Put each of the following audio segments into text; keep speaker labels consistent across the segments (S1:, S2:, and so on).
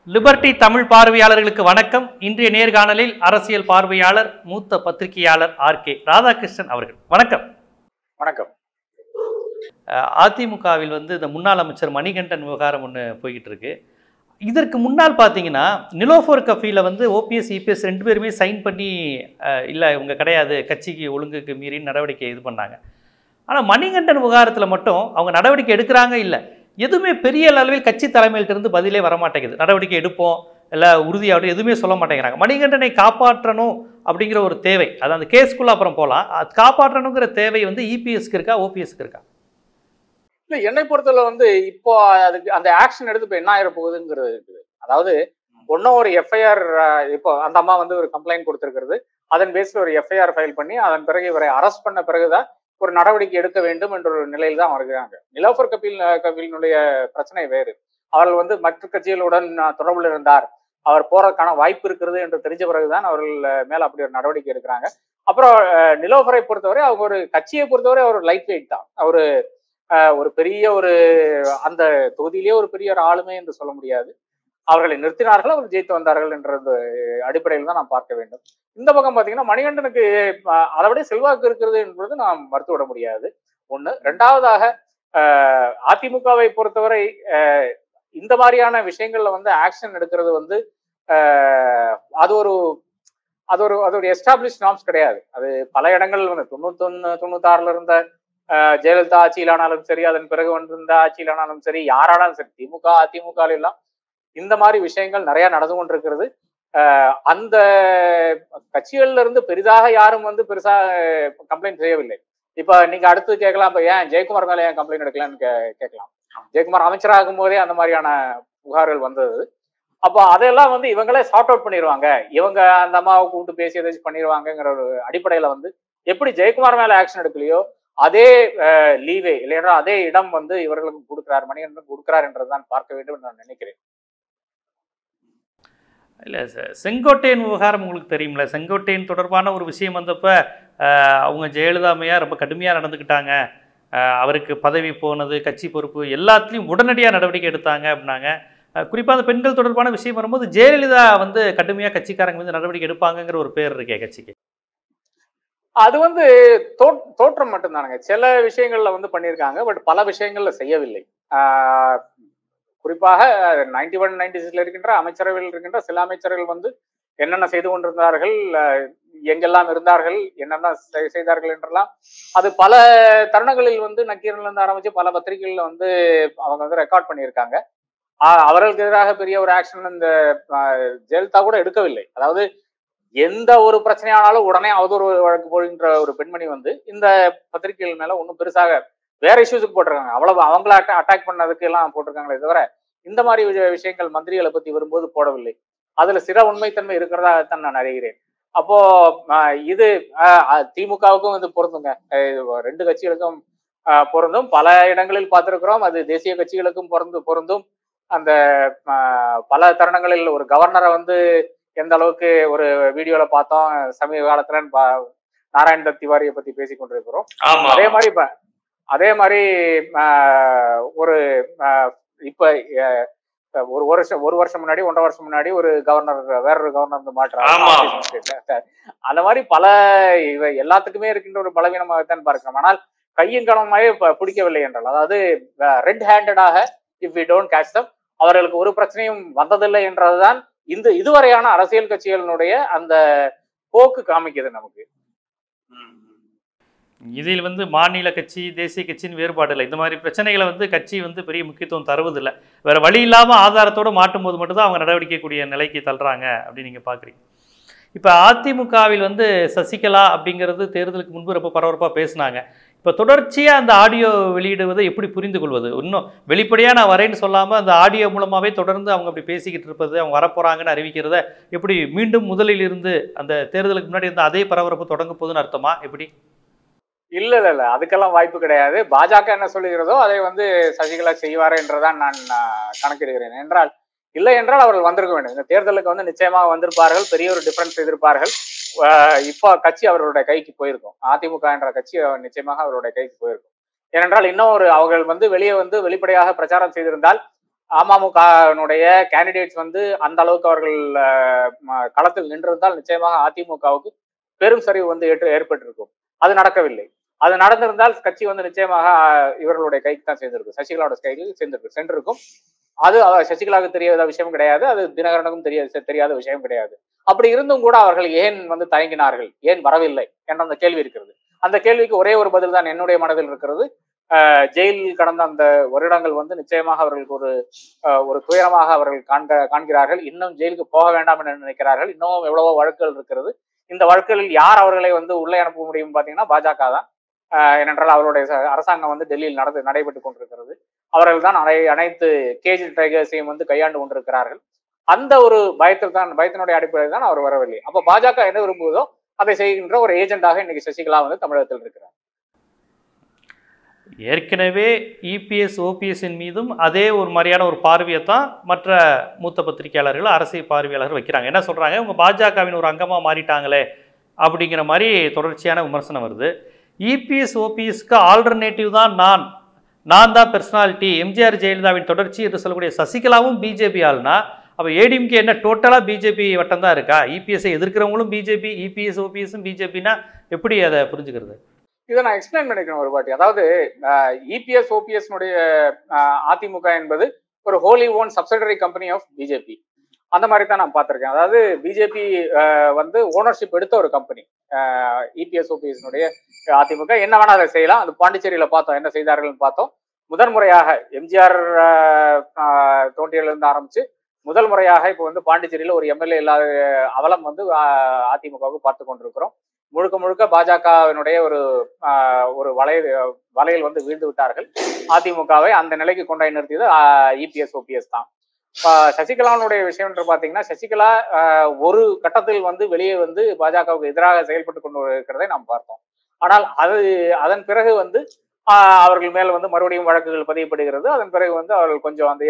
S1: Liberty Tamil பார்வையாளர்களுக்கு வணக்கம். இன்றைய நேர்காணலில் அரசியல் பார்வையாளர் மூத்த பத்திரிகையாளர் ஆர்.கே. ராதாகிருஷ்ணன் அவர்கள். வணக்கம்.
S2: வணக்கம்.
S1: அதிமுகவில் இந்த முன்னாள் அமைச்சர் மணிகண்டன் விவகாரம் ஒன்று போய்கிட்டு இருக்கு. இதற்கு முன்னால் பார்த்தீங்கன்னா நிலோஃபர் கஃபீல ஓபிஎஸ் இபிஎஸ் ரெண்டு பேருமே சைன் பண்ணி இல்லை இவங்க கிடையாது கட்சிக்கு ஒழுங்குக்கு மீறி நடவடிக்கை இது பண்ணாங்க. ஆனால் மணிகண்டன் விவகாரத்தில் மட்டும் அவங்க நடவடிக்கை எடுக்கிறாங்க இல்லை, எதுவுமே பெரிய அளவில் கட்சி தலைமையிலிருந்து பதிலே வரமாட்டேங்குது. நடவடிக்கை எடுப்போம் இல்லை உறுதியாக எதுவுமே சொல்ல மாட்டேங்கிறாங்க. மணிகண்டனை காப்பாற்றணும் அப்படிங்கிற ஒரு தேவை, அது அந்த கேஸ்குள்ளே அப்புறம் போகலாம், அது காப்பாற்றணுங்கிற தேவை இபிஎஸ்க்கு இருக்கா ஓபிஎஸ்க்கு இருக்கா?
S2: இல்லை, என்னை பொறுத்தவரை இப்போ அதுக்கு அந்த ஆக்ஷன் எடுத்து இப்போ என்ன ஆயிர போகுதுங்கிறது இருக்குது. அதாவது ஒன்றும் ஒரு எஃப்ஐஆர், இப்போ அந்த அம்மா ஒரு கம்ப்ளைண்ட் கொடுத்துருக்கிறது, அதன் பேஸில் ஒரு எஃப்ஐஆர் ஃபைல் பண்ணி அதன் பிறகு இவரை அரெஸ்ட் பண்ண பிறகுதான் ஒரு நடவடிக்கை எடுக்க வேண்டும் என்ற ஒரு நிலையில் தான் வருகிறாங்க. நிலோஃபர் கபீலினுடைய பிரச்சனை வேறு. அவர்கள் மற்ற கட்சிகளுடன் தொடர்பில் இருந்தார், அவர் போறதுக்கான வாய்ப்பு இருக்கிறது என்று தெரிஞ்ச பிறகுதான் அவர்கள் மேல அப்படி ஒரு நடவடிக்கை எடுக்கிறாங்க. அப்புறம் நிலோஃபரை பொறுத்தவரை அவங்க ஒரு கட்சியை பொறுத்தவரை அவர் லைட் வெயிட் தான். அவரு ஒரு பெரிய ஒரு அந்த தொகுதியிலேயே ஒரு பெரிய ஒரு ஆளுமை என்று சொல்ல முடியாது. அவர்களை நிறுத்தினார்கள், அவர் ஜெயித்து வந்தார்கள் என்ற அடிப்படையில் தான் நாம் பார்க்க வேண்டும். இந்த பக்கம் பாத்தீங்கன்னா மணிகண்டனுக்கு அதை விட செல்வாக்கு இருக்கிறது என்பது நாம் மறுத்து விட முடியாது. ஒண்ணு. ரெண்டாவதாக அதிமுகவை பொறுத்தவரை இந்த மாதிரியான விஷயங்கள்ல ஆக்ஷன் எடுக்கிறது அது ஒரு எஸ்டாப்ளிஷ் நார்ம்ஸ் கிடையாது. அது பல இடங்கள் 96 இருந்த ஜெயலலிதா ஆட்சியிலானாலும் சரி, அதன் பிறகு வந்திருந்த ஆட்சியிலானாலும் சரி, யாரானாலும் சரி, திமுக அதிமுக எல்லாம் இந்த மாதிரி விஷயங்கள் நிறைய நடந்து கொண்டிருக்கிறது. அந்த கட்சிகள்ல இருந்து பெரிதாக யாரும் பெருசா கம்ப்ளைண்ட் செய்யவில்லை. இப்ப நீங்க அடுத்து கேட்கலாம், இப்ப ஏன் ஜெயக்குமார் மேல ஏன் கம்ப்ளைண்ட் எடுக்கலாம்னு கேட்கலாம். ஜெயக்குமார் அமைச்சராகும் போதே அந்த மாதிரியான புகார்கள் வந்தது. அப்போ அதெல்லாம் இவங்களே சார்ட் அவுட் பண்ணிடுவாங்க, இவங்க அந்த அம்மாவை கூப்பிட்டு பேசி ஏதாச்சும் பண்ணிடுவாங்கிற ஒரு அடிப்படையில எப்படி ஜெயக்குமார் மேல ஆக்ஷன் எடுக்கலையோ அதே லீவே இல்லையா, அதே இடம் இவர்களுக்கு கொடுக்கிறார், மணிகண்டன் கொடுக்கிறார் என்றுதான் பார்க்க வேண்டும் என்று நான் நினைக்கிறேன்.
S1: இல்லை சார், செங்கோட்டையன் விவகாரம் உங்களுக்கு தெரியுமில்ல, செங்கோட்டையன் தொடர்பான ஒரு விஷயம் வந்தப்போ அவங்க ஜெயலலிதா அம்மையார் ரொம்ப கடுமையாக நடந்துக்கிட்டாங்க, அவருக்கு பதவி போனது கட்சி பொறுப்பு எல்லாத்துலேயும் உடனடியாக நடவடிக்கை எடுத்தாங்க அப்படின்னாங்க. குறிப்பாக அந்த பெண்கள் தொடர்பான விஷயம் வரும்போது ஜெயலலிதா கடுமையாக கட்சிக்காரங்க நடவடிக்கை எடுப்பாங்கங்கிற ஒரு பேர் இருக்கே கட்சிக்கு.
S2: அது தோற்றம் மட்டும்தானுங்க. சில விஷயங்கள்ல பண்ணியிருக்காங்க, பட் பல விஷயங்கள்ல செய்யவில்லை. குறிப்பாக 91, 96 இருக்கின்ற அமைச்சரவையில் இருக்கின்ற சில அமைச்சர்கள் என்னென்ன செய்து கொண்டிருந்தார்கள், எங்கெல்லாம் இருந்தார்கள், என்னென்ன செய்தார்கள் என்றெல்லாம் அது பல தருணங்களில் நக்கீரன்ல இருந்து ஆரம்பிச்சு பல பத்திரிகைகள்ல அவங்க ரெக்கார்ட் பண்ணியிருக்காங்க. அவர்களுக்கு எதிராக பெரிய ஒரு ஆக்ஷன் இந்த ஜெயலலிதா கூட எடுக்கவில்லை. அதாவது எந்த ஒரு பிரச்சனையானாலும் உடனே அவதூறு வழக்கு போகின்ற ஒரு பெண்மணி இந்த பத்திரிகைகள் மேல ஒன்றும் பெருசாக வேற இஷ்யூஸுக்கு போட்டிருக்காங்க, அவ்வளவு அவங்கள அட்டாக் பண்ணதுக்கு எல்லாம் போட்டிருக்காங்களே தவிர இந்த மாதிரி விஷயங்கள் மந்திரிகளை பத்தி வரும்போது போடவில்லை. அதுல சில உண்மைத்தன்மை இருக்கிறதாகத்தான் நான் அறிகிறேன். அப்போ இது திமுகவுக்கும் பொருந்துங்க, ரெண்டு கட்சிகளுக்கும் பொருந்தும். பல இடங்களில் பார்த்திருக்கிறோம், அது தேசிய கட்சிகளுக்கும் பொருந்தும். அந்த பல தருணங்களில் ஒரு கவர்னரை எந்த அளவுக்கு ஒரு வீடியோல பார்த்தோம் சமீப காலத்துல, நாராயண் தத் திவாரியை பத்தி பேசிக் கொண்டிருக்கிறோம். அதே மாதிரி ஒரு இப்ப ஒரு வருஷம் முன்னாடி 1.5 வருஷம் முன்னாடி ஒரு கவர்னர் வேறொரு கவர்னர் மாற்றாங்க. அந்த மாதிரி பல எல்லாத்துக்குமே இருக்கின்ற ஒரு பலவீனமாகத்தான் பார்க்கிறோம். ஆனால் கையும் கனமாவே பிடிக்கவில்லை என்றால், அதாவது ரெட் ஹேண்டடாக if we don't catch them, அவர்களுக்கு ஒரு பிரச்சனையும் வந்ததில்லை என்றதுதான் இதுவரையான அரசியல் கட்சிகளினுடைய அந்த போக்கு காமிக்குது நமக்கு.
S1: இதில் மாநில கட்சி தேசிய கட்சின்னு வேறுபாடு இல்லை. இந்த மாதிரி பிரச்சனைகளை கட்சி பெரிய முக்கியத்துவம் தருவதில்லை. வேற வழி இல்லாமல் ஆதாரத்தோடு மாட்டும் போது மட்டும்தான் அவங்க நடவடிக்கைக்கூடிய நிலைக்கு தள்ளுறாங்க அப்படின்னு நீங்கள் பார்க்குறீங்க. இப்போ அதிமுகவில் சசிகலா அப்படிங்கிறது தேர்தலுக்கு முன்பு ரொம்ப பரபரப்பாக பேசினாங்க. இப்போ தொடர்ச்சியாக அந்த ஆடியோ வெளியிடுவதை எப்படி புரிந்து கொள்வது? இன்னும் வெளிப்படையாக நான் வரேன்னு சொல்லாமல் அந்த ஆடியோ மூலமாகவே தொடர்ந்து அவங்க அப்படி பேசிக்கிட்டு இருப்பது, அவங்க வரப்போகிறாங்கன்னு அறிவிக்கிறத எப்படி மீண்டும் முதலில் இருந்து அந்த தேர்தலுக்கு முன்னாடி இருந்த அதே பரபரப்பு தொடங்க போகுதுன்னு அர்த்தமா எப்படி?
S2: இல்ல, அதுக்கெல்லாம் வாய்ப்பு கிடையாது. பாஜக என்ன சொல்லுகிறதோ அதை சசிகலா செய்வார் என்றுதான் நான் கணக்கிடுகிறேன். என்றால் இல்லை என்றால் அவர்கள் வந்திருக்க வேண்டும். இந்த தேர்தலுக்கு நிச்சயமாக வந்திருப்பார்கள், பெரிய ஒரு டிஃபரன்ஸ் எதிர்ப்பார்கள். இப்ப கட்சி அவர்களுடைய கைக்கு போயிருக்கும், அதிமுக என்ற கட்சி நிச்சயமாக அவருடைய கைக்கு போயிருக்கும். ஏனென்றால் இன்னும் அவர்கள் வெளியே வெளிப்படையாக பிரச்சாரம் செய்திருந்தால் அமமுகவினுடைய கேண்டிடேட்ஸ் வந்து அந்த அளவுக்கு அவர்கள் களத்தில் நின்றிருந்தால் நிச்சயமாக அதிமுகவுக்கு பெரும் சரிவு வந்து ஏற்பட்டிருக்கும். அது நடக்கவில்லை. அது நடந்திருந்தால் கட்சி வந்து நிச்சயமாக இவர்களுடைய கைக்கு தான் சேர்ந்திருக்கும், சசிகலாவோட கைக்கு சென்றிருக்கும். அது சசிகலாவுக்கு தெரியாத விஷயம் கிடையாது, அது தினகரனுக்கும் தெரியாத விஷயம் கிடையாது. அப்படி இருந்தும் கூட அவர்கள் ஏன் வந்து தயங்கினார்கள், ஏன் வரவில்லை என்ற அந்த கேள்வி இருக்கிறது. அந்த கேள்விக்கு ஒரே ஒரு பதில் தான் என்னுடைய மனதில் இருக்கிறது. ஜெயிலில் கடந்த அந்த வருடங்கள் வந்து நிச்சயமாக அவர்களுக்கு ஒரு துயரமாக அவர்கள் காண்கிறார்கள். இன்னும் ஜெயிலுக்கு போக வேண்டாம் என்று நினைக்கிறார்கள். இன்னமும் எவ்வளவோ வழக்குகள் இருக்கிறது. இந்த வழக்குகளில் யார் அவர்களை வந்து உள்ளே அனுப்ப முடியும் பார்த்தீங்கன்னா பாஜக தான். ஏனென்றால் அவருடைய அரசாங்கம் வந்து டெல்லியில் நடைபெற்றுக் கொண்டிருக்கிறது. அவர்கள் தான் அனைத்து கேஜ் டைகர்ஸையும் வந்து கையாண்டு கொண்டிருக்கிறார்கள். அந்த ஒரு பயத்தினுடைய அடிப்படையில் தான் அவர் வரவில்லை. அப்ப பாஜக என்ன விரும்புவதோ அதை செய்கின்ற ஒரு ஏஜெண்டாக இன்னைக்கு சசிகலா வந்து தமிழகத்தில் இருக்கிறார்.
S1: ஏற்கனவே இபிஎஸ் ஓபிஎஸ்ஸின் மீதும் அதே ஒரு மாதிரியான ஒரு பார்வையை தான் மற்ற மூத்த பத்திரிகையாளர்கள், அரசியல் பார்வையாளர்கள் வைக்கிறாங்க. என்ன சொல்றாங்க, உங்க பாஜகவின் ஒரு அங்கமா மாறிட்டாங்களே அப்படிங்கிற மாதிரி தொடர்ச்சியான விமர்சனம் வருது. இபிஎஸ் ஓபிஎஸ்க்கு ஆல்டர்னேட்டிவ் தான் நான் தான் பெர்சனாலிட்டி, எம்ஜிஆர் ஜெயலலிதாவின் தொடர்ச்சி என்று சொல்லக்கூடிய சசிகலாவும் பிஜேபி ஆள்னா, அப்போ ஏடிஎம்கே என்ன டோட்டலாக பிஜேபி வட்டம் தான் இருக்கா? இபிஎஸ்ஐ எதிர்க்கிறவங்களும் பிஜேபி, இபிஎஸ் ஓபிஎஸும் பிஜேபின்னா எப்படி அதை புரிஞ்சுக்கிறது?
S2: இதை நான் எக்ஸ்பிளைன் பண்ணிக்கிறேன் ஒரு வாட்டி. அதாவது இபிஎஸ் ஓபிஎஸ் அதிமுக என்பது ஒரு wholly own subsidiary company of BJP. அந்த மாதிரி தான் நான் பார்த்திருக்கேன். அதாவது பிஜேபி வந்து ஓனர்ஷிப் எடுத்த ஒரு கம்பெனி இபிஎஸ் ஓபிஎஸ் அதிமுக. என்ன வேணா அதை செய்யலாம். அது பாண்டிச்சேரியில பார்த்தோம், என்ன செய்தார்கள் பார்த்தோம். முதன்முறையாக எம்ஜிஆர் தோன்றியிலிருந்து ஆரம்பிச்சு முதல் முறையாக இப்போ வந்து பாண்டிச்சேரியில ஒரு எம்எல்ஏ இல்லாத அவலம் வந்து அதிமுகவுக்கு பார்த்து கொண்டிருக்கிறோம். முழுக்க முழுக்க பாஜகவினுடைய ஒரு வலையில் வந்து வீழ்ந்து விட்டார்கள். அதிமுகவை அந்த நிலைக்கு கொண்டாய் நிறுத்தியது இபிஎஸ் ஓபிஎஸ் தான். சசிகலாவுடைய விஷயம் என்று பாத்தீங்கன்னா, சசிகலா ஒரு கட்டத்தில் வந்து வெளியே வந்து பாஜகவுக்கு எதிராக செயல்பட்டு கொண்டு இருக்கிறதை நாம் பார்த்தோம். ஆனால் அதன் பிறகு வந்து அவர்கள் மேல வந்து மறுபடியும் வழக்குகள் பதியப்படுகிறது. அதன் பிறகு வந்து அவர்கள் கொஞ்சம் அந்த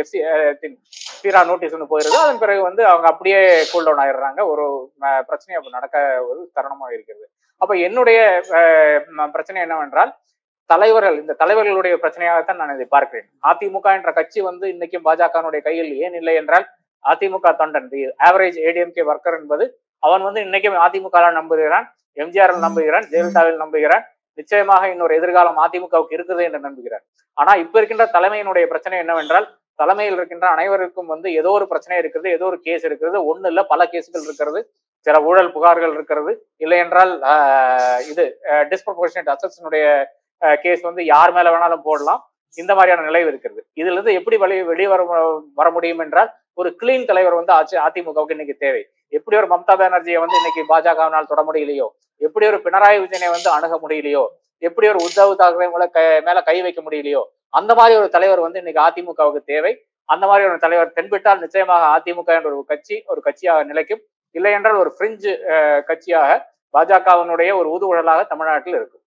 S2: தீரா நோட்டீஸ் வந்து போயிருது. அதன் பிறகு வந்து அவங்க அப்படியே கூல் டவுன் ஆயிடுறாங்க. ஒரு பிரச்சனை அப்ப நடக்க ஒரு தருணமாக இருக்கிறது. அப்ப என்னுடைய பிரச்சனை என்னவென்றால், இந்த தலைவர்களுடைய பிரச்சனையாகத்தான் நான் இதை பார்க்கிறேன். அதிமுக என்ற கட்சி வந்து இன்னைக்கும் பாஜகனுடைய கையில் ஏன் இல்லை என்றால், அதிமுக தொண்டன், தி ஆவரேஜ் ஏடிஎம்கே ஒர்க்கர் என்பது அவன் வந்து இன்னைக்கும் அதிமுக நம்புகிறான், எம்ஜிஆர் நம்புகிறான், ஜெயலலிதாவில் நம்புகிறான். நிச்சயமாக இன்னொரு எதிர்காலம் அதிமுகவுக்கு இருக்குது என்று நம்புகிறார். ஆனா இப்ப இருக்கின்ற தலைமையினுடைய பிரச்சனை என்னவென்றால், தலைமையில் இருக்கின்ற அனைவருக்கும் வந்து ஏதோ ஒரு பிரச்சனை இருக்கிறது, ஏதோ ஒரு கேஸ் இருக்கிறது. ஒண்ணு இல்ல, பல கேஸுகள் இருக்கிறது. சில ஊழல் புகார்கள் இருக்கிறது. இல்லை என்றால் டிஸ்ப்ரொபோர்ஷனேட் அசெட்ஸ்னுடைய கேஸ் வந்து யார் மேல வேணாலும் போடலாம். இந்த மாதிரியான நிலை இருக்கிறது. இதுல இருந்து எப்படி வெளியே வர முடியும் என்றால், ஒரு கிளீன் தலைவர் வந்து அதிமுகவுக்கு இன்னைக்கு தேவை. எப்படி ஒரு மம்தா பானர்ஜியை வந்து இன்னைக்கு பாஜகவினால் தொட முடியலையோ, எப்படி ஒரு பினராயி விஜயனை வந்து அணுக முடியலையோ, எப்படி ஒரு உத்தவ் தாக்கரே மேல கை வைக்க முடியலையோ, அந்த மாதிரி ஒரு தலைவர் வந்து இன்னைக்கு அதிமுகவுக்கு தேவை. அந்த மாதிரி ஒரு தலைவர் தென்பட்டால் நிச்சயமாக அதிமுக என்ற ஒரு கட்சியாக நிலைக்கும். இல்லை என்றால் ஒரு பிரிஞ்சு கட்சியாக பாஜகவினுடைய ஒரு ஊதுகுழலாக தமிழ்நாட்டில் இருக்கும்.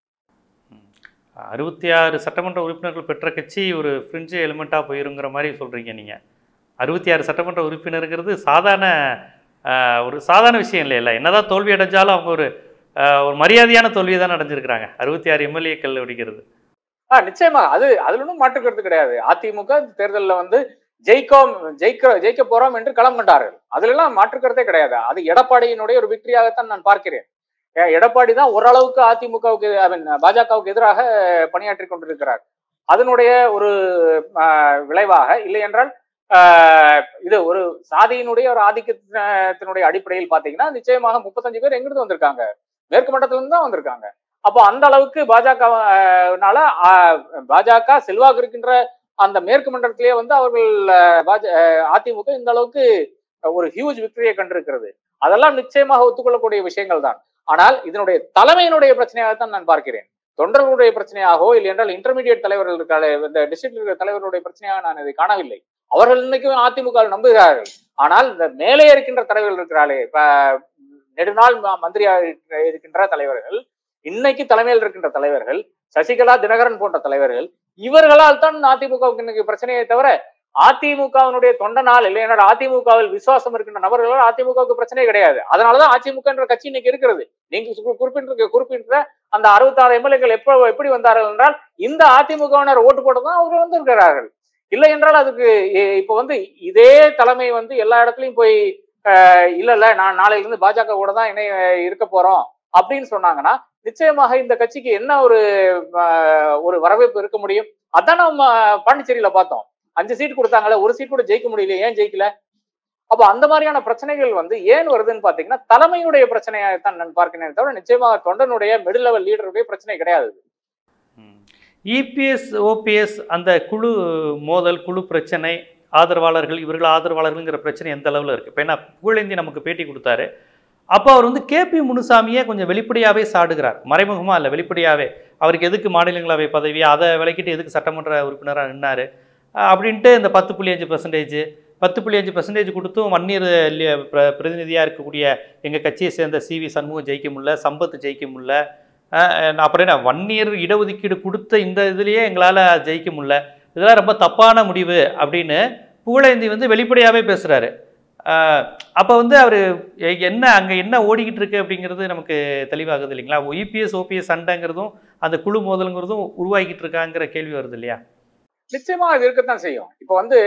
S1: 66 சட்டமன்ற உறுப்பினர்கள் பெற்ற கட்சி ஒரு ஃப்ரிஞ்சு எலிமெண்ட்டாக போயிருங்கிற மாதிரி சொல்கிறீங்க நீங்கள். 66 சட்டமன்ற உறுப்பினருங்கிறது ஒரு சாதாரண விஷயம் இல்லைல்ல. என்னதான் தோல்வி அடைஞ்சாலும் அவங்க ஒரு மரியாதையான தோல்வியை தான் அடைஞ்சிருக்கிறாங்க. 66 எம்எல்ஏக்கள் அடிக்கிறது.
S2: நிச்சயமா அதுல ஒன்றும் மாற்றுக்கிறது கிடையாது. அதிமுக தேர்தலில் வந்து ஜெயிக்க போறோம் என்று களம் கண்டார்கள். அதுல எல்லாம் மாற்றுக்கிறதே கிடையாது. அது எடப்பாடியினுடைய ஒரு விக்டரியாகத்தான் நான் பார்க்கிறேன். எடப்பாடி தான் ஓரளவுக்கு அதிமுகவுக்கு பாஜகவுக்கு எதிராக பணியாற்றி கொண்டிருக்கிறார். அதனுடைய ஒரு விளைவாக, இல்லை என்றால் இது ஒரு சாதியினுடைய ஒரு ஆதிக்கத்தினுடைய அடிப்படையில் பாத்தீங்கன்னா, நிச்சயமாக 35 பேர் எங்கிருந்து வந்திருக்காங்க, மேற்கு மண்டலத்துல இருந்து தான் வந்திருக்காங்க. அப்போ அந்த அளவுக்கு பாஜக செல்வாக்கு இருக்கின்ற அந்த மேற்கு மண்டலத்திலேயே வந்து அவர்கள் அதிமுக இந்த அளவுக்கு ஒரு ஹியூஜ் விக்டரியை கண்டிருக்கிறது. அதெல்லாம் நிச்சயமாக ஒத்துக்கொள்ளக்கூடிய விஷயங்கள் தான். ஆனால் இதனுடைய தலைமையினுடைய பிரச்சனையாகத்தான் நான் பார்க்கிறேன். தொண்டர்களுடைய பிரச்சனையாகவோ, இல்லை என்றால் இன்டர்மீடியட் தலைவர்கள் இருக்கிற இந்த டிஸ்ட்ரிக்ட் தலைவர்களுடைய பிரச்சனையாக நான் இதை காணவில்லை. அவர்கள் இன்னைக்கும் அதிமுக நம்புகிறார்கள். ஆனால் இந்த மேலே இருக்கின்ற தலைவர்கள் இருக்கிறார்களே, இப்ப நெடுநாள் மந்திரியாக இருக்கின்ற தலைவர்கள், இன்னைக்கு தலைமையில் இருக்கின்ற தலைவர்கள், சசிகலா, தினகரன் போன்ற தலைவர்கள், இவர்களால் தான் அதிமுகவுக்கு இன்னைக்கு பிரச்சனையை தவிர அதிமுகவினுடைய தொண்டனால், இல்லை என்றால் அதிமுகவில் விசுவாசம் இருக்கின்ற நபர்களால் அதிமுகவுக்கு பிரச்சனை கிடையாது. அதனாலதான் அதிமுக என்ற கட்சி இன்னைக்கு இருக்கிறது. நீங்க குறிப்பிட்ட அந்த 66 எம்எல்ஏக்கள் எப்படி வந்தார்கள் என்றால், இந்த அதிமுகவினர் ஓட்டு போட்டுதான் அவர்கள் வந்திருக்கிறார்கள். இல்லை என்றால் அதுக்கு இப்ப வந்து இதே தலைமை வந்து எல்லா இடத்துலயும் போய் இல்ல இல்ல நான் நாளையில இருந்து பாஜக கூட தான் இணை இருக்க போறோம் அப்படின்னு சொன்னாங்கன்னா நிச்சயமாக இந்த கட்சிக்கு என்ன ஒரு வரவேற்பு இருக்க முடியும். அதான் நம்ம பாண்டிச்சேரியில பார்த்தோம். 5 சீட் கொடுத்தாங்கல்ல, ஒரு சீட் கூட ஜெயிக்க முடியல. ஏன் ஜெயிக்கல? அப்ப அந்த மாதிரியான பிரச்சனைகள் வந்து ஏன் வருதுன்னு பாத்தீங்கன்னா தலைமையுடைய பிரச்சனையாகத்தான் நான் பார்க்கிறேன் தவிர நிச்சயமாக தொண்டனுடைய மிடில் லெவல் லீடருடைய பிரச்சனை கிடையாது.
S1: இபிஎஸ் ஓபிஎஸ் அந்த குழு மோதல், குழு பிரச்சனை, ஆதரவாளர்கள் இவர்கள் ஆதரவாளர்கள்ங்கிற பிரச்சனை எந்த அளவில் இருக்குது? இப்போ என்ன புகழேந்தி நமக்கு பேட்டி கொடுத்தாரு. அப்போ அவர் வந்து கேபி முனுசாமியை கொஞ்சம் வெளிப்படையாகவே சாடுகிறார். மறைமுகமாக இல்லை, வெளிப்படையாகவே. அவருக்கு எதுக்கு மாநிலங்களவை பதவி, அதை விலக்கிட்டு எதுக்கு சட்டமன்ற உறுப்பினராக நின்னார் அப்படின்ட்டு இந்த 10.5% 10.5% கொடுத்தும் வன்னியர் பிரதிநிதியாக இருக்கக்கூடிய எங்கள் கட்சியை சேர்ந்த சிவி சண்முகம் ஜெயிக்க முடியல, சம்பத் ஜெயிக்க முடியல, அப்புறம் என்ன வன்னியர் இடஒதுக்கீடு கொடுத்த இந்த இதுலேயே எங்களால் ஜெயிக்க முடியல, இதெல்லாம் ரொம்ப தப்பான முடிவு அப்படின்னு புகழேந்தி வந்து வெளிப்படையாகவே பேசுகிறாரு. அப்போ வந்து அவர் என்ன அங்கே என்ன ஓடிக்கிட்டு இருக்கு அப்படிங்கிறது நமக்கு தெளிவாகுது இல்லைங்களா? இபிஎஸ் ஓபிஎஸ் சண்டைங்கிறதும் அந்த குழு மோதலுங்கிறதும் உருவாக்கிட்டு இருக்காங்கிற கேள்வி வருது இல்லையா?
S2: நிச்சயமா அது இருக்கத்தான் செய்யும். இப்போ வந்து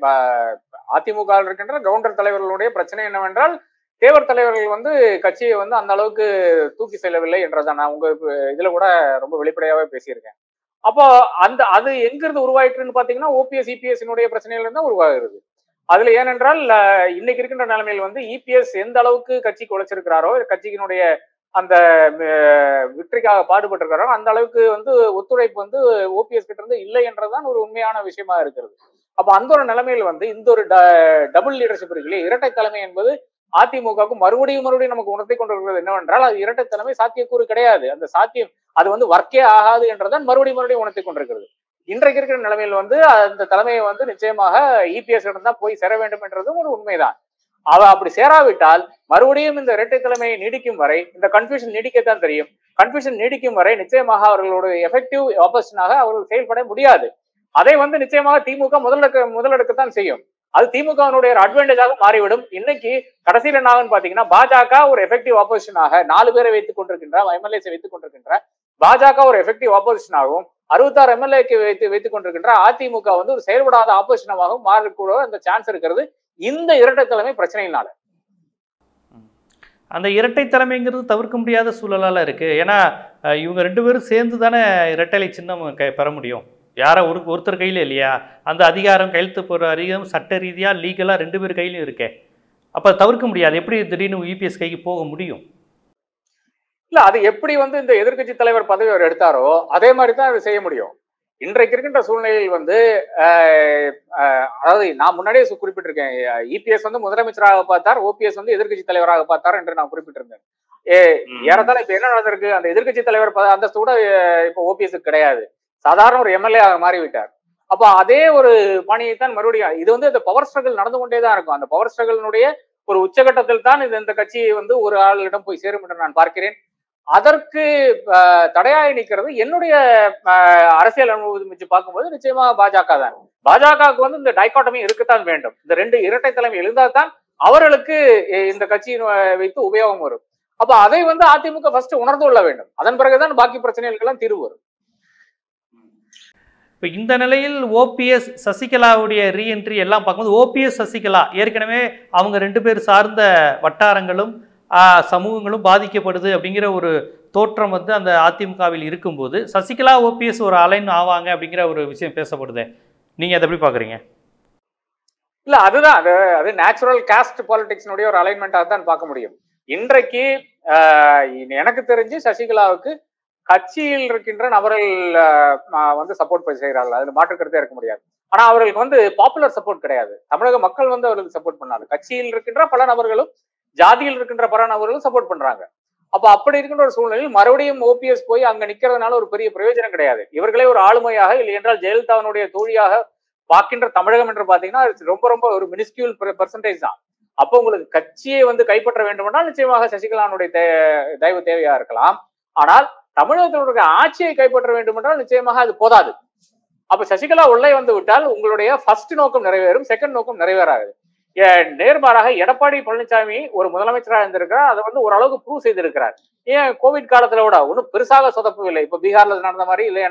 S2: அதிமுக இருக்கின்ற கவுண்டர் தலைவர்களுடைய பிரச்சனை என்னவென்றால் தேவர் தலைவர்கள் வந்து கட்சியை வந்து அந்த அளவுக்கு தூக்கி செல்லவில்லை என்றதான் நான் உங்க இதுல கூட ரொம்ப வெளிப்படையாவே பேசியிருக்கேன். அப்போ அது எங்கிருந்து உருவாயிட்டுன்னு பாத்தீங்கன்னா ஓபிஎஸ் இபிஎஸ்னுடைய பிரச்சனையில இருந்தா உருவாகிறது. அதுல ஏனென்றால் இன்னைக்கு இருக்கின்ற நிலைமையில் வந்து இபிஎஸ் எந்த அளவுக்கு கட்சிக்கு உழைச்சிருக்கிறாரோ, கட்சியினுடைய அந்த விக்டரிக்காக பாடுபட்டு இருக்காரோ அந்த அளவுக்கு வந்து ஒத்துழைப்பு வந்து ஓபிஎஸ் கிட்ட இருந்து இல்லை என்றதுதான் ஒரு உண்மையான விஷயமா இருக்கிறது. அப்ப அந்த ஒரு நிலைமையில் வந்து இந்த ஒரு டபுள் லீடர்ஷிப் இருக்கு இல்லையா, இரட்டை தலைமை என்பது அதிமுகவுக்கு மறுபடியும் நமக்கு உணர்த்தி கொண்டிருக்கிறது என்னவென்றால் அது இரட்டை தலைமை சாத்தியக்கூறு கிடையாது. அந்த சாத்தியம் அது வந்து ஒர்க்கே ஆகாது என்றதான் மறுபடியும் உணர்த்தி கொண்டிருக்கிறது. இன்றைக்கு இருக்கிற நிலைமையில் வந்து அந்த தலைமையை வந்து நிச்சயமாக இபிஎஸ் இடம் தான் போய் சேர வேண்டும் என்றதும் ஒரு உண்மைதான். அப்படி சேராவிட்டால் மறுபடியும் இந்த இரட்டை தலைமையை நீடிக்கும் வரை இந்த கன்ஃபியூஷன் நீடிக்கத்தான் தெரியும். கன்ஃபியூஷன் நீடிக்கும் வரை நிச்சயமாக அவர்களோட எஃபெக்டிவ் ஆப்போசிஷனாக அவர்கள் செயல்பட முடியாது. அதை வந்து நிச்சயமாக திமுக முதலெடுக்கத்தான் செய்யும். அது திமுகவினுடைய அட்வான்டேஜாக மாறிவிடும். இன்னைக்கு கடைசியில் என்ன ஆகுன்னு பாத்தீங்கன்னா பாஜக ஒரு எஃபெக்டிவ் ஆப்போசிஷனாக 4 பேரை வைத்துக் கொண்டிருக்கின்ற எம்எல்ஏஸை வைத்துக் கொண்டிருக்கின்ற பாஜக ஒரு எஃபெக்டிவ் ஆப்போசிஷனாகவும் 66 எம்எல்ஏக்கு வைத்துக் கொண்டிருக்கின்ற அதிமுக வந்து ஒரு செயல்படாத ஆப்போசிஷனாகவும் மாறக்கூட அந்த சான்ஸ் இருக்கிறது இந்த இரட்டை தலைமை பிரச்சனையினால.
S1: அந்த இரட்டை தலைமைங்கிறது தவிர்க்க முடியாத சூழலால இருக்கு. ஏன்னா இவங்க 2 பேரும் சேர்ந்து தானே இரட்டை சின்னம் பெற முடியும். யாரோ ஒருத்தர் கையில இல்லையா? அந்த அதிகாரம் கையெழுத்து போற அதிகாரம் சட்ட ரீதியா லீகலா 2 பேர் கையிலும் இருக்கே. அப்ப தவிர்க்க முடியாது. எப்படி திடீர்னு இபிஎஸ் கைக்கு போக முடியும்?
S2: இல்ல அது எப்படி வந்து இந்த எதிர்கட்சி தலைவர் பதவி அவர் எடுத்தாரோ அதே மாதிரி தான் அதை செய்ய முடியும். இன்றைக்கு இருக்கின்ற சூழ்நிலையில் வந்து அதாவது நான் முன்னாடியே குறிப்பிட்டிருக்கேன், இபிஎஸ் வந்து முதலமைச்சராக பார்த்தார், ஓபிஎஸ் வந்து எதிர்கட்சி தலைவராக பார்த்தார் என்று நான் குறிப்பிட்டிருந்தேன். ஏறத்தாழ இப்ப என்ன நடந்திருக்கு, அந்த எதிர்கட்சி தலைவர் அந்தஸ்து கூட இப்ப ஓபிஎஸ் கிடையாது, சாதாரண ஒரு எம்எல்ஏ மாறிவிட்டார். அப்ப அதே ஒரு பணியை தான் மறுபடியும் இது வந்து அந்த பவர் ஸ்ட்ரகிள் நடந்து கொண்டேதான் இருக்கும். அந்த பவர் ஸ்ட்ரகிளினுடைய ஒரு உச்சகட்டத்தில் தான் இந்த கட்சியை வந்து ஒரு ஆளிடம் போய் சேரும் என்று நான் பார்க்கிறேன். அதற்கு தடையாய் நிற்கிறது என்னுடைய அரசியல் அனுபவத்தை வச்சு பார்க்கும்போது நிச்சயமா பாஜக தான். பாஜகவுக்கு வந்து இந்த டைகாட்டமி இருக்கத்தான் வேண்டும். இந்த 2 இரட்டை தலைமை எழுந்தால் தான் அவர்களுக்கு இந்த கட்சியை வைத்து உபயோகம் வரும். அப்ப அதை வந்து அதிமுக ஃபர்ஸ்ட் உணர்ந்து கொள்ள வேண்டும். அதன் பிறகுதான் பாக்கி பிரச்சனைகளுக்கெல்லாம் தீர்வு வரும்.
S1: இப்போ இந்த நிலையில் ஓபிஎஸ் சசிகலாவுடைய ரீஎன்ட்ரி எல்லாம் பார்க்கும்போது ஓபிஎஸ் சசிகலா ஏற்கனவே அவங்க 2 பேர் சார்ந்த வட்டாரங்களும் சமூகங்களும் பாதிக்கப்படுது அப்படிங்கிற ஒரு தோற்றம் வந்து அந்த அதிமுகவில் இருக்கும்போது சசிகலா ஓபிஎஸ் ஒரு அலைன் ஆவாங்க அப்படிங்கிற ஒரு விஷயம் பேசப்படுது. நீங்க அதை எப்படி பாக்குறீங்க?
S2: இல்ல அதுதான் அது நேச்சுரல் காஸ்ட் பாலிடிக்ஸ்னுடைய ஒரு அலைன்மெண்டாக தான் பார்க்க முடியும். இன்றைக்கு எனக்கு தெரிஞ்சு சசிகலாவுக்கு கட்சியில் இருக்கின்ற நபர்கள் வந்து சப்போர்ட் செய்கிறார்கள், அதுல மாற்று கருத்தே இருக்க முடியாது. ஆனா அவர்களுக்கு வந்து பாப்புலர் சப்போர்ட் கிடையாது. தமிழக மக்கள் வந்து அவர்களுக்கு சப்போர்ட் பண்ணாங்க. கட்சியில் இருக்கின்ற பல நபர்களும் ஜாதியில் இருக்கின்ற பல நபர்களும் சப்போர்ட் பண்றாங்க. அப்ப அப்படி இருக்கின்ற ஒரு சூழ்நிலையில் மறுபடியும் ஓபிஎஸ் போய் அங்க நிக்கிறதுனால ஒரு பெரிய பிரயோஜனம் கிடையாது. இவர்களே ஒரு ஆளுமையாக இல்லை என்றால் ஜெயலலிதாவினுடைய தோழியாக பார்க்கின்ற தமிழகம் என்று பாத்தீங்கன்னா ரொம்ப ரொம்ப ஒரு மினிஸ்கியூல் பெர்சன்டேஜ் தான். அப்போ உங்களுக்கு கட்சியை வந்து கைப்பற்ற வேண்டுமென்றால் நிச்சயமாக சசிகலானுடைய தயவு தேவையா இருக்கலாம். ஆனால் தமிழகத்தினுடைய ஆட்சியை கைப்பற்ற வேண்டும் என்றால் நிச்சயமாக அது போதாது. அப்ப சசிகலா உள்ளே வந்து விட்டால் உங்களுடைய ஃபர்ஸ்ட் நோக்கம் நிறைவேறும், செகண்ட் நோக்கம் நிறைவேறாது. நேர்மாறாக எடப்பாடி பழனிசாமி ஒரு முதலமைச்சராக இருந்திருக்கிறார், அதை வந்து ஓரளவுக்கு ப்ரூவ் செய்திருக்கிறார். ஏன் கோவிட் காலத்துல கூட ஒன்றும் பெருசாக சொதப்பவில்லை. இப்ப பீகார்ல நடந்த மாதிரி இல்லை என்றால்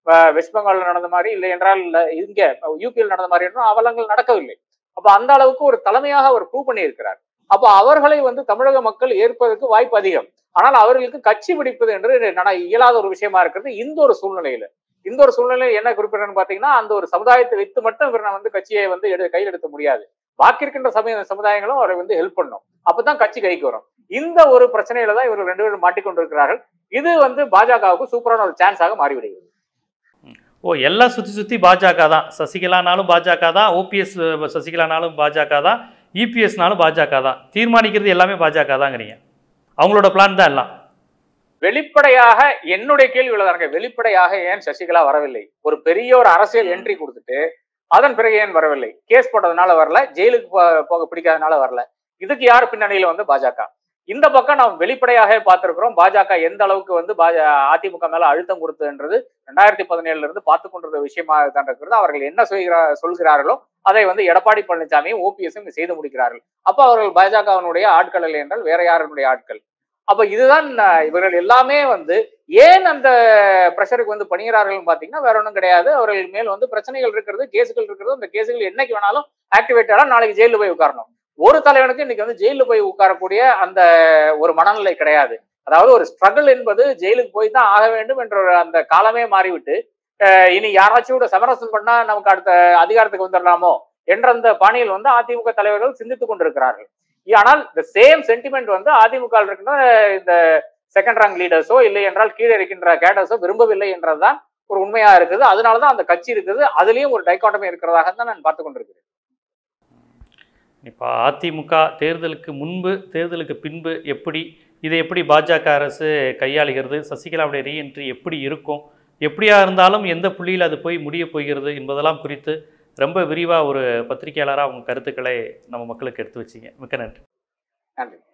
S2: வெஸ்ட் பெங்கால்ல நடந்த மாதிரி இல்லை என்றால் இங்க யூபியில் நடந்த மாதிரி என்றும் அவலங்கள் நடக்கவில்லை. அப்ப அந்த அளவுக்கு ஒரு தலைமையாக அவர் ப்ரூவ் பண்ணியிருக்கிறார். அப்போ அவர்களை வந்து தமிழக மக்கள் ஏற்பதற்கு வாய்ப்பு அதிகம். ஆனால் அவர்களுக்கு கட்சி பிடிப்பது என்று இயலாத ஒரு விஷயமா இருக்கிறது இந்த ஒரு சூழ்நிலையில. இந்த ஒரு சூழ்நிலையில என்ன குறிப்பிடணும்னு பாத்தீங்கன்னா, அந்த ஒரு சமுதாயத்தை வைத்து மட்டும் இவர் வந்து கட்சியை வந்து கையில் எடுக்க முடியாது. பாக்கி இருக்கின்ற சமுதாயங்களும் அவரை வந்து ஹெல்ப் பண்ணும். அப்பதான் கட்சி கைக்கு வரும். இந்த ஒரு பிரச்சனையில தான் இவர்கள் 2 பேரும் மாட்டிக்கொண்டிருக்கிறார்கள். இது வந்து பாஜகவுக்கு சூப்பரான ஒரு சான்ஸாக மாறிவிடுகிறது.
S1: ஓ, எல்லாம் சுத்தி பாஜக தான். சசிகலானாலும் பாஜக தான், ஓபிஎஸ் சசிகலானாலும் பாஜக தான், இபிஎஸ்னாலும் பாஜக தான். தீர்மானிக்கிறது எல்லாமே பாஜக தாங்கிறீங்க. அவங்களோட பிளான் தான் எல்லாம்.
S2: வெளிப்படையாக என்னுடைய கேள்வி உள்ளதாங்க, வெளிப்படையாக ஏன் சசிகலா வரவில்லை? ஒரு பெரிய ஒரு அரசியல் என்ட்ரி கொடுத்துட்டு அதன் பிறகு ஏன் வரவில்லை? கேஸ் போட்டதுனால வரல, ஜெயிலுக்கு போக பிடிக்காதனால வரல. இதுக்கு யார் பின்னணியில வந்து பாஜக. இந்த பக்கம் நாம் வெளிப்படையாக பார்த்திருக்கிறோம். பாஜக எந்த அளவுக்கு வந்து அதிமுக மேல அழுத்தம் கொடுத்ததுன்றது 2017 இருந்து பார்த்து கொண்டிருந்த விஷயமாக தான் இருக்கிறது. அவர்கள் என்ன சொல்கிறார்களோ அதை வந்து எடப்பாடி பழனிசாமியும் ஓபிஎஸும் செய்து முடிக்கிறார்கள். அப்ப அவர்கள் பாஜகவினுடைய ஆட்கள் இல்லை என்றால் வேற யாருடைய ஆட்கள்? அப்ப இதுதான் இவர்கள் எல்லாமே வந்து ஏன் அந்த பிரஷருக்கு வந்து பணிகிறார்கள் பாத்தீங்கன்னா வேற ஒன்றும் கிடையாது. அவர்கள் மேல் வந்து பிரச்சனைகள் இருக்கிறது, கேஸுகள் இருக்கிறது. அந்த கேஸுகள் என்னைக்கு வேணாலும் ஆக்டிவேட் ஆனா நாளைக்கு ஜெயில போய் உட்காரணும். ஒரு தலைவனுக்கு இன்னைக்கு வந்து ஜெயில போய் உட்காரக்கூடிய அந்த ஒரு மனநிலை கிடையாது. அதாவது ஒரு ஸ்ட்ரகிள் என்பது ஜெயிலுக்கு போய் தான் ஆக வேண்டும் என்ற அந்த காலமே மாறிவிட்டு இனி யாராச்சும் சமரசம் பண்ணா நமக்கு அடுத்த அதிகாரத்துக்கு வந்துடலாமோ என்ற அந்த பாணியில் வந்து அதிமுக தலைவர்கள் சிந்தித்துக் கொண்டிருக்கிறார்கள். ஆனால் இந்த சேம் சென்டிமெண்ட் வந்து அதிமுக இருக்கின்ற இந்த செகண்ட் ரேங்க் லீடர்ஸோ இல்லை என்றால் கீழே இருக்கின்ற கேடர்ஸோ விரும்பவில்லை என்றதுதான் ஒரு உண்மையா இருக்குது. அதனாலதான் அந்த கட்சி இருக்குது. அதுலயும் ஒரு டைகாட்டமி இருக்கிறதாக தான் நான் பார்த்து கொண்டிருக்கிறேன்.
S1: இப்போ அதிமுக தேர்தலுக்கு முன்பு தேர்தலுக்கு பின்பு இதை எப்படி பாஜக அரசு கையாளுகிறது, சசிகலாவுடைய ரீஎன்ட்ரி எப்படி இருக்கும், எப்படியா இருந்தாலும் எந்த புள்ளியில் அது போய் முடிய போகிறது என்பதெல்லாம் குறித்து ரொம்ப விரிவாக ஒரு பத்திரிகையாளராக உங்கள் கருத்துக்களை நம்ம மக்களுக்கு எடுத்து வச்சிங்க. மிக்க நன்றி.
S2: நன்றி.